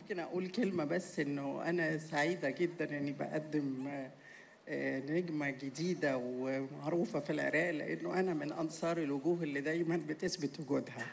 ممكن أقول كلمة بس، إنه أنا سعيدة جدا إني بقدم نجمة جديدة ومعروفة في العراق، لأنه أنا من أنصار الوجوه اللي دايما بتثبت وجودها.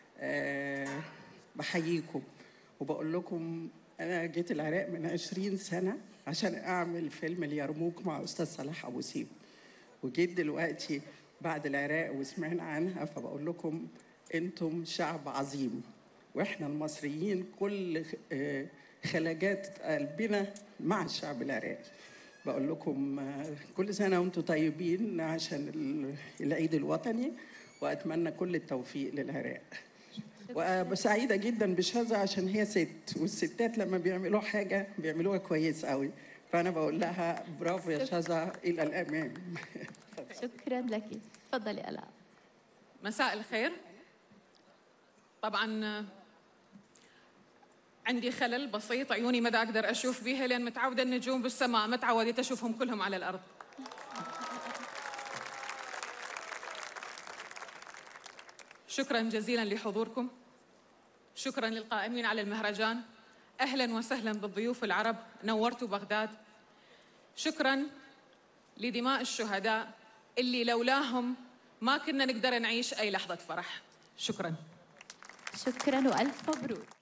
بحييكم وبقول لكم أنا جيت العراق من 20 سنة عشان أعمل فيلم اليرموك مع أستاذ صلاح أبو سيف، وجيت دلوقتي بعد العراق وسمعنا عنها، فبقول لكم أنتم شعب عظيم، وإحنا المصريين كل خلاجات قلبنا مع الشعب العراقي. بقول لكم كل سنة وأنتم طيبين عشان العيد الوطني، وأتمنى كل التوفيق للعراق. وسعيدة جدا بشذا عشان هي ست، والستات لما بيعملوا حاجة بيعملوها كويس قوي، فأنا بقول لها برافو يا شذا، إلى الأمام. شكرا لك. تفضلي آلاء. مساء الخير. طبعا عندي خلل بسيط، عيوني ما اقدر اشوف بيها لان متعوده النجوم بالسماء، ما تعودت اشوفهم كلهم على الارض. شكرا جزيلا لحضوركم، شكرا للقائمين على المهرجان، اهلا وسهلا بالضيوف العرب، نورتوا بغداد. شكرا لدماء الشهداء اللي لولاهم ما كنا نقدر نعيش اي لحظه فرح. شكرا. شكرا والف مبروك.